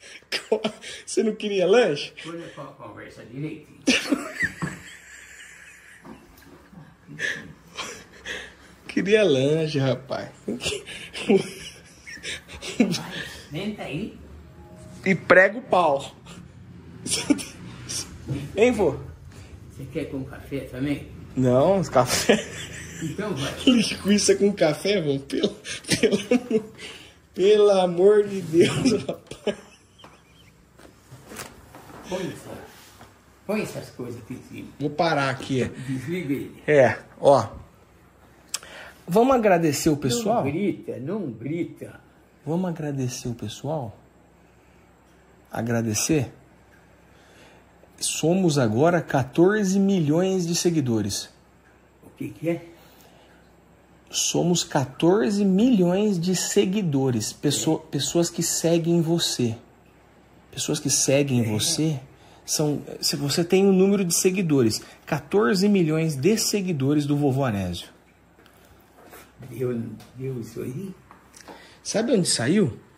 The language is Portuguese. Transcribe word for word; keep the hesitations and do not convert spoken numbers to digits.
Você não queria lanche? Olha com a conversa direitinho. Queria lanche, rapaz. Vai, senta aí. E prega o pau. Hein, vô? Você quer com café também? Não, café. Então vai. Linguiça com café, vô? Pelo, pelo, pelo amor de Deus, rapaz. Põe, essa, põe essas coisas aqui em cima. Vou parar aqui. Desliga ele. É, ó. Vamos agradecer o pessoal? Não grita, não grita. Vamos agradecer o pessoal? Agradecer? Somos agora quatorze milhões de seguidores. O que que é? Somos quatorze milhões de seguidores. Pessoa, pessoas que seguem você. Pessoas que seguem É. você. São, se você tem um número de seguidores. quatorze milhões de seguidores do Vovô Anésio. Deu, deu isso aí? Sabe onde saiu?